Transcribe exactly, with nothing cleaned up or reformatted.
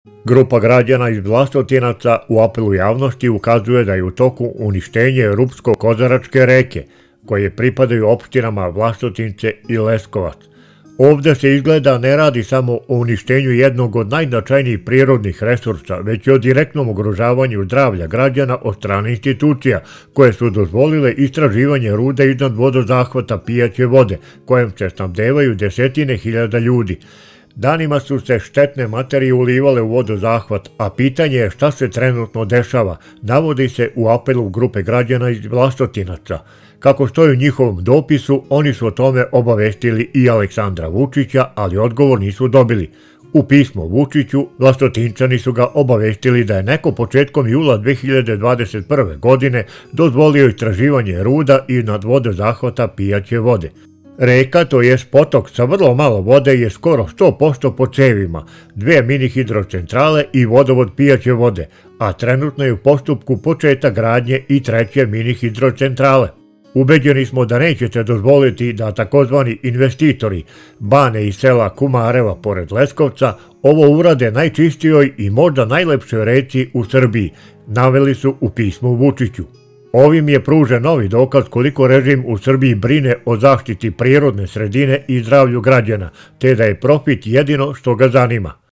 Grupa građana iz Vlastotinaca u apelu javnosti ukazuje da je u toku uništenje Rupsko-Kozaračke reke, koje pripadaju opštinama Vlasotince i Leskovac. Ovde se izgleda ne radi samo o uništenju jednog od najznačajnijih prirodnih resursa, već i o direktnom ugrožavanju zdravlja građana od strane institucija, koje su dozvolile istraživanje rude iznad vodozahvata pijaće vode, kojem se snabdevaju desetine hiljada ljudi. Danima su se štetne materije ulivale u vodozahvat, a pitanje je šta se trenutno dešava, navodi se u apelu grupe građana iz Vlastotinaca. Kako stoji u njihovom dopisu, oni su o tome obavestili i Aleksandra Vučića, ali odgovor nisu dobili. U pismu Vučiću, Vlasotinčani su ga obavestili da je neko početkom jula dve hiljade dvadeset prve. godine dozvolio istraživanje ruda iznad vodozahvata pijaće vode. Reka, to jest potok sa vrlo malo vode, je skoro sto posto po cevima, dve mini hidrocentrale i vodovod pijaće vode, a trenutno je u postupku početak gradnje i treće mini hidrocentrale. Ubeđeni smo da nećete dozvoliti da takozvani investitori Bane iz sela Kumareva pored Leskovca ovo urade najčistijoj i možda najlepšoj reci u Srbiji, naveli su u pismu Vučiću. Ovim je pružen novi dokaz koliko režim u Srbiji brine o zaštiti prirodne sredine i zdravlju građana, te da je profit jedino što ga zanima.